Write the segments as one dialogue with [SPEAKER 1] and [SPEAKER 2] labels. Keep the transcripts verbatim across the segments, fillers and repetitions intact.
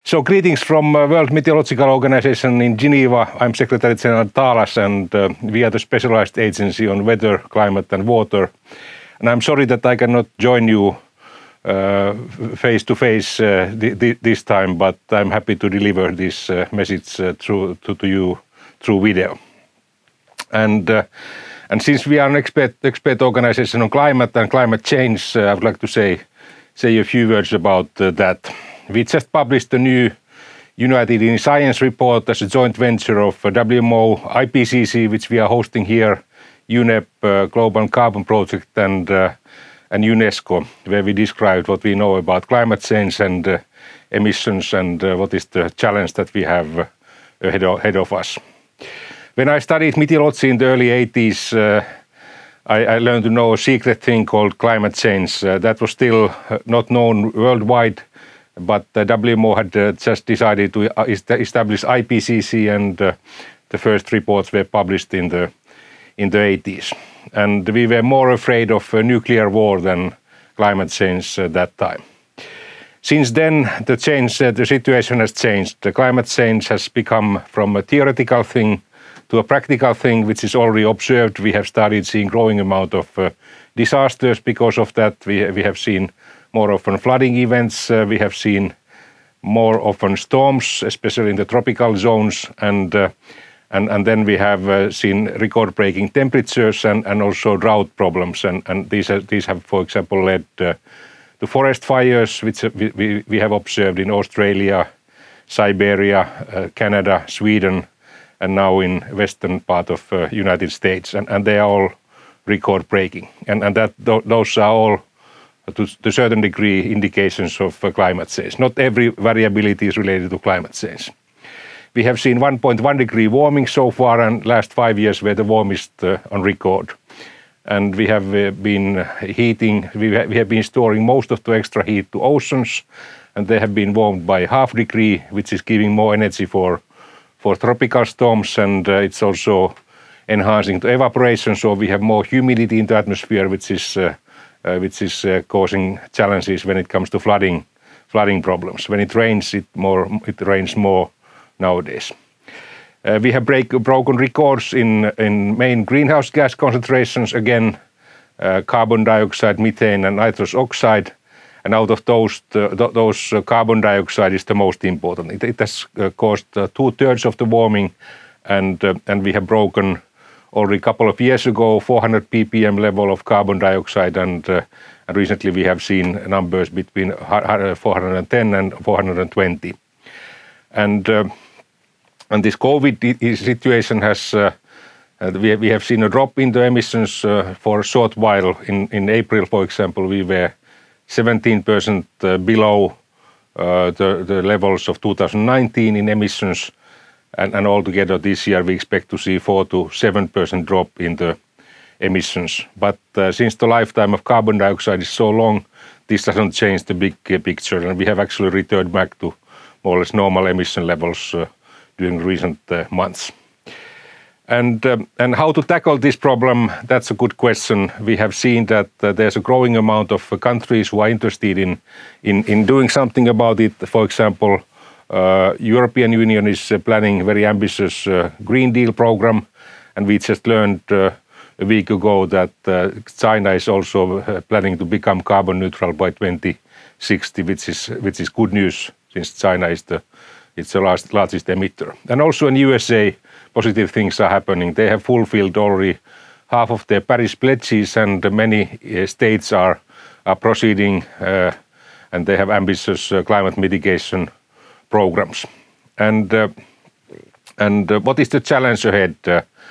[SPEAKER 1] So greetings from uh, World Meteorological Organization in Geneva. I'm Secretary General Taalas, and uh, we are the specialized agency on weather, climate and water. And I'm sorry that I cannot join you uh, face to face uh, this time, but I'm happy to deliver this uh, message uh, through to, to you through video. And uh, and since we are an expert expert organization on climate and climate change, uh, I would like to say say a few words about uh, that. We just published a new United in Science report as a joint venture of W M O, I P C C, which we are hosting here, U N E P, uh, Global Carbon Project, and uh, and UNESCO, where we described what we know about climate change and uh, emissions, and uh, what is the challenge that we have uh, ahead, of, ahead of us. When I studied meteorology in the early eighties, uh, I, I learned to know a secret thing called climate change. Uh, that was still not known worldwide. But uh, W M O had uh, just decided to establish I P C C, and uh, the first reports were published in the in the eighties. And we were more afraid of a nuclear war than climate change at that time. Since then, the change, uh, the situation has changed. The climate change has become from a theoretical thing to a practical thing, which is already observed. We have started seeing growing amount of uh, disasters because of that. We we have seen more often flooding events. Uh, we have seen more often storms, especially in the tropical zones, and uh, and and then we have uh, seen record-breaking temperatures and and also drought problems, and and these are, these have, for example, led uh, to forest fires, which we, we we have observed in Australia, Siberia, uh, Canada, Sweden, and now in western part of uh, United States, and and they are all record-breaking, and and that th those are all to a certain degree indications of uh, climate change. Not every variability is related to climate change. We have seen one point one degree warming so far, and last five years were the warmest uh, on record. And we have uh, been heating, we, ha we have been storing most of the extra heat to oceans, and they have been warmed by half degree, which is giving more energy for, for tropical storms, and uh, it's also enhancing the evaporation, so we have more humidity in the atmosphere, which is uh, Uh, which is uh, causing challenges when it comes to flooding, flooding problems. When it rains, it more it rains more nowadays. Uh, we have break, broken records in in main greenhouse gas concentrations again, uh, carbon dioxide, methane, and nitrous oxide. And out of those, the, th those uh, carbon dioxide is the most important. It, it has uh, caused uh, two thirds of the warming, and uh, and we have broken already a couple of years ago, four hundred p p m level of carbon dioxide, and, uh, and recently we have seen numbers between four hundred ten and four hundred twenty. And uh, and this COVID situation has, uh, uh, we, have, we have seen a drop in the emissions uh, for a short while. In, in April, for example, we were seventeen percent uh, below uh, the, the levels of two thousand nineteen in emissions. And, and altogether this year we expect to see four to seven percent drop in the emissions. But uh, since the lifetime of carbon dioxide is so long, this doesn't change the big uh, picture, and we have actually returned back to more or less normal emission levels uh, during recent uh, months. And um, and how to tackle this problem? That's a good question. We have seen that uh, there's a growing amount of uh, countries who are interested in in in doing something about it. For example, Uh, European Union is uh, planning a very ambitious uh, Green Deal program, and we just learned uh, a week ago that uh, China is also uh, planning to become carbon neutral by twenty sixty, which is which is good news since China is the it's the last, largest emitter. And also in U S A, positive things are happening. They have fulfilled already half of their Paris pledges, and many uh, states are are proceeding, uh, and they have ambitious uh, climate mitigation programs. And uh, and uh, what is the challenge ahead? Uh,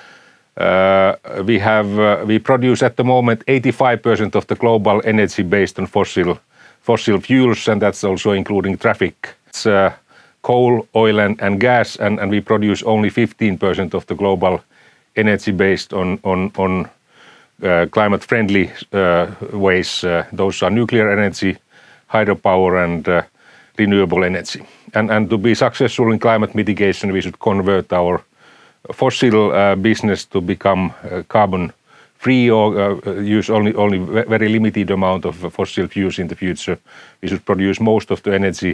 [SPEAKER 1] uh, we have uh, we produce at the moment eighty-five percent of the global energy based on fossil fossil fuels, and that's also including traffic. It's uh, coal, oil, and, and gas, and, and we produce only fifteen percent of the global energy based on on on uh, climate friendly uh, ways. Uh, those are nuclear energy, hydropower, and uh, renewable energy. And, and to be successful in climate mitigation, we should convert our fossil uh, business to become uh, carbon free, or uh, use only only very limited amount of fossil fuels in the future. We should produce most of the energy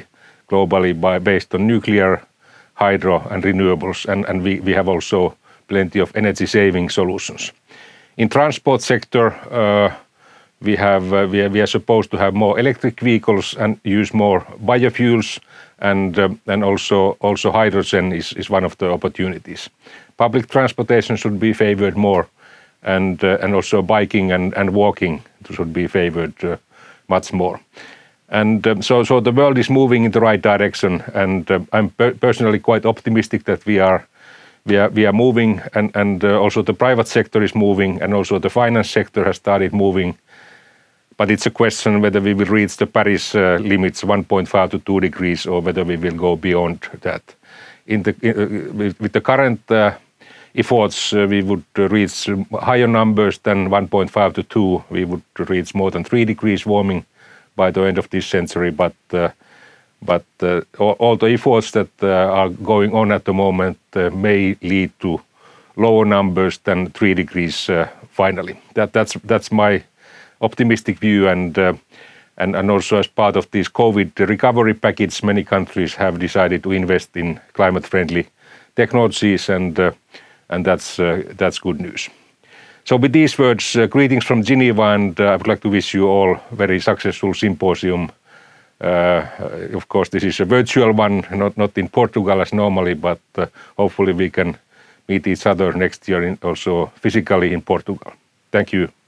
[SPEAKER 1] globally by, based on nuclear, hydro and renewables, and, and we, we have also plenty of energy saving solutions. In transport sector, uh, we have uh, we, are, we are supposed to have more electric vehicles and use more biofuels, and um, and also also hydrogen is, is one of the opportunities. Public transportation should be favored more, and uh, and also biking and, and walking should be favored uh, much more. And um, so so the world is moving in the right direction, and uh, I'm per personally quite optimistic that we are we are we are moving, and and uh, also the private sector is moving, and also the finance sector has started moving. But it's a question whether we will reach the Paris uh, limits one point five to two degrees, or whether we will go beyond that. In the, in, uh, with, with the current uh, efforts, uh, we would uh, reach higher numbers than one point five to two. We would reach more than three degrees warming by the end of this century. But uh, but uh, all, all the efforts that uh, are going on at the moment uh, may lead to lower numbers than three degrees uh, finally. That that's that's my optimistic view, and uh, and and also as part of this COVID recovery package, many countries have decided to invest in climate-friendly technologies, and uh, and that's uh, that's good news. So with these words, uh, greetings from Geneva, and uh, I would like to wish you all very successful symposium. Uh, of course, this is a virtual one, not not in Portugal as normally, but uh, hopefully we can meet each other next year in also physically in Portugal. Thank you.